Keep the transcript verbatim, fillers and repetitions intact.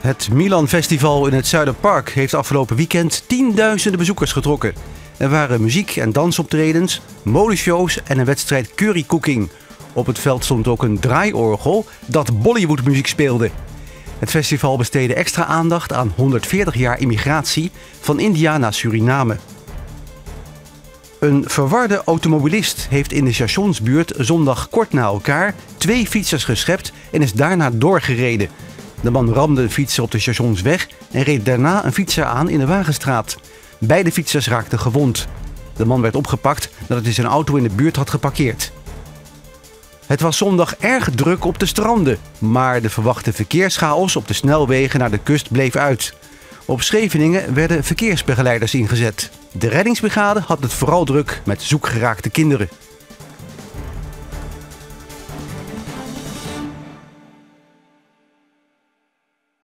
Het Milan Festival in het Zuiderpark heeft afgelopen weekend tienduizenden bezoekers getrokken. Er waren muziek- en dansoptredens, modeshows en een wedstrijd currycooking. Op het veld stond ook een draaiorgel dat Bollywoodmuziek speelde. Het festival besteedde extra aandacht aan honderdveertig jaar immigratie van India naar Suriname. Een verwarde automobilist heeft in de stationsbuurt zondag kort na elkaar twee fietsers geschept en is daarna doorgereden. De man ramde de fietser op de stationsweg en reed daarna een fietser aan in de Wagenstraat. Beide fietsers raakten gewond. De man werd opgepakt nadat hij zijn auto in de buurt had geparkeerd. Het was zondag erg druk op de stranden, maar de verwachte verkeerschaos op de snelwegen naar de kust bleef uit. Op Scheveningen werden verkeersbegeleiders ingezet. De reddingsbrigade had het vooral druk met zoekgeraakte kinderen.